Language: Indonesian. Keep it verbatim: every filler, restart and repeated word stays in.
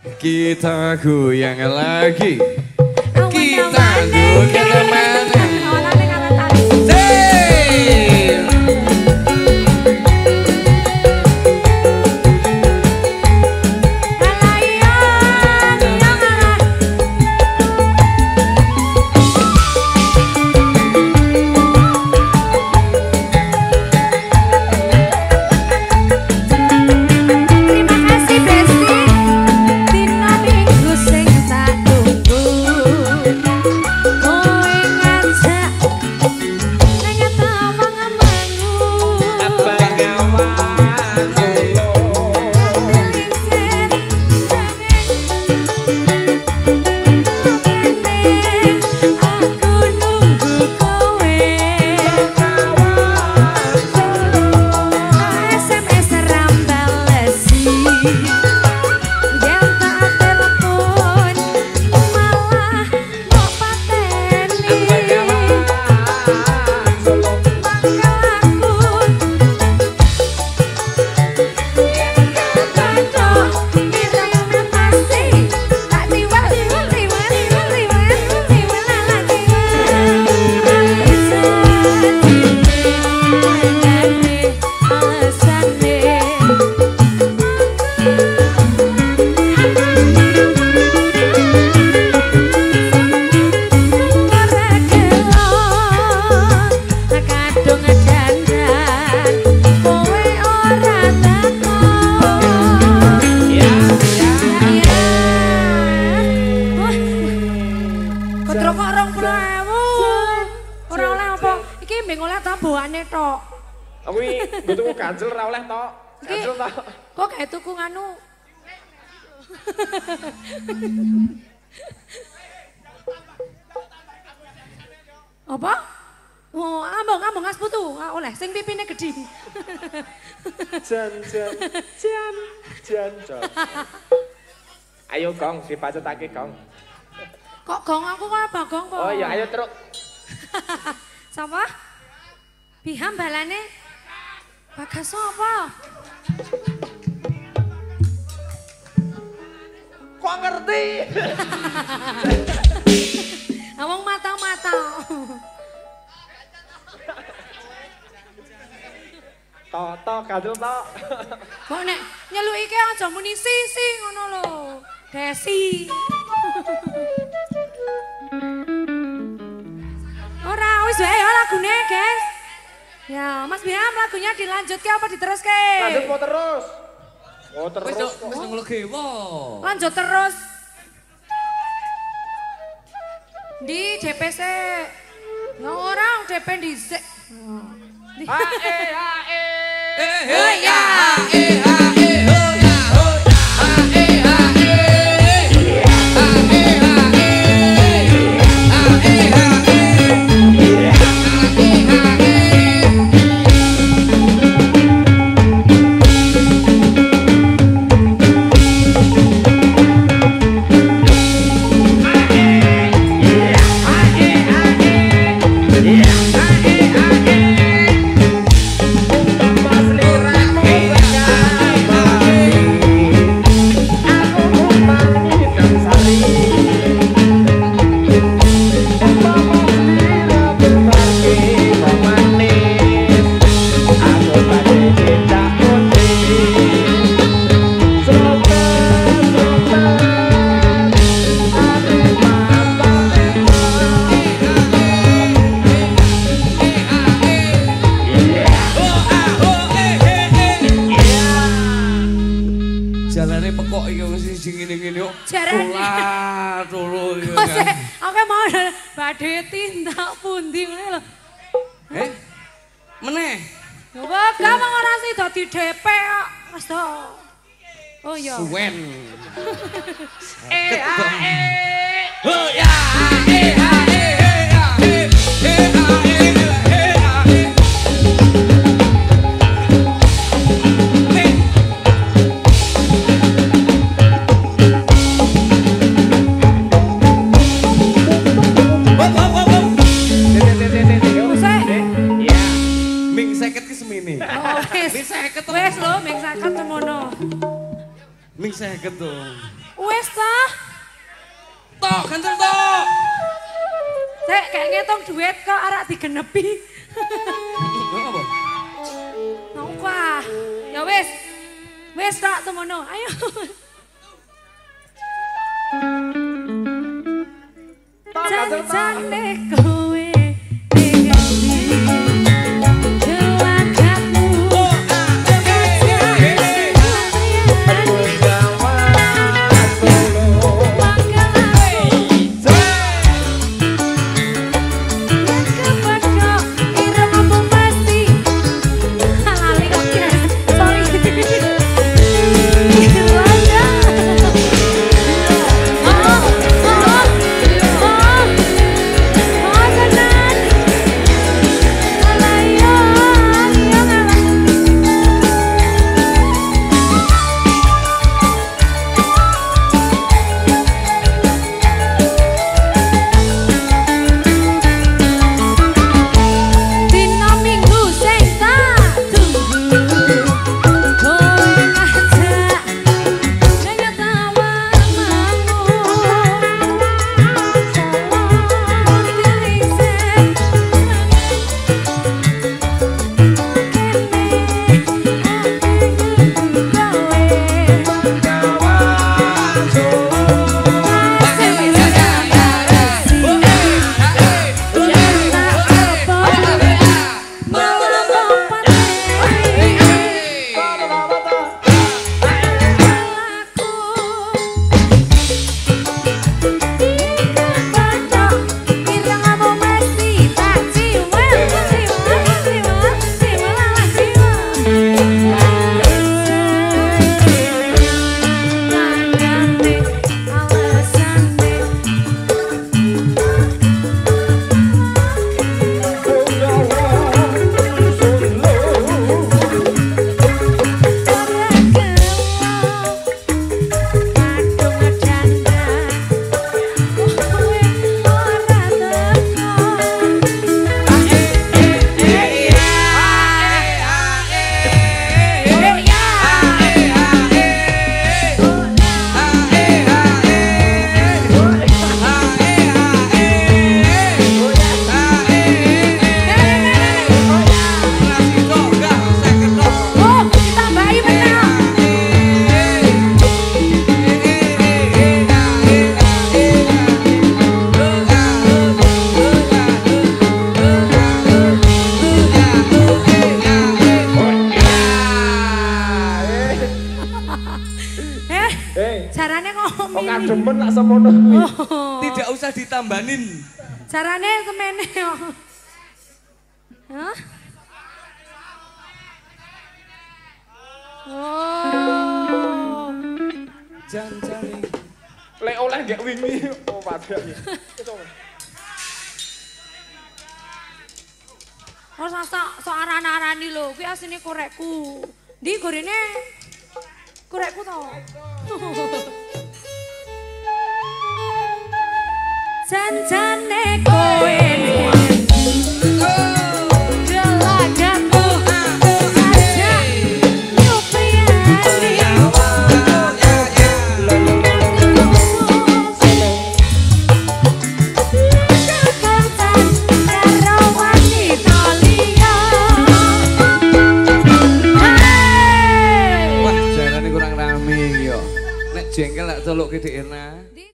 Kita goyang lagi. Kita goyang kemana? Aku ini gue tuku ganjel ra oleh tok. Ganjel tok. Kok kayak tuku nganu? Apa? Oh, ambong ambong ngas putu. Oleh sing pipine gedhi. Jan jan jan jan jan. Ayo Gong, dipacetake Gong. Kok Gong aku kok apa Gong kok? Oh iya, ayo truk. Sapa? Biham balane? Bagas apa? Kok ngerti? Ngomong mata-mata. Tok tok gadul tok. Kok nek nyeluk iki aja muni sisi ngono lho. Desi. Ora wis wae ya lagune, guys. Ya, Mas Biam lagunya dilanjutke apa diteruske? Lanjut mau terus. Oh terus. Wis wis nglegewo. Lanjut terus. Di D P C. Ya orang D P dhisik. Ha eh ha eh. Eh eh ya eh ha eh ho ya ho ha eh ha eh. Ha eh ha eh. Ha eh ha eh. Jalane pekok iki mesti sing ngene-ngene yo. Ora turu yo. Oke mau badhe tindak pundi ngene lho. Eh? Meneh. Wah, gampang ora sih dadi D P kok. Wes to. Oh iya. Suwen. Eh ha eh. Oh ya eh ha eh ha eh. Eh ha eh eh ha eh. Wes lho, ming seket semono. Ming seket to. Wes wis toh. Tok, ganteng tok. Sik kayak ngitung duit kok arek digenepi. Apa? Wah, ya wis. Wis tok temono. Ayo. Janjane kowe Carane kok kademen lak semono kuwi. Tidak usah ditambahin. Carane semene kok. Hah? Oh. Jan-jane. Lek oleh gak wingi oh padha iki. Oh sasa sok aran-arani lho, kuwi asline korekku. Ndi gorene? Korekku to. Janjane kowe gelagatku aja nyupiani kekantan karo wanita liya. Wah, jarane kurang rame yo. Nek jengkel lak celukke Dik Erna.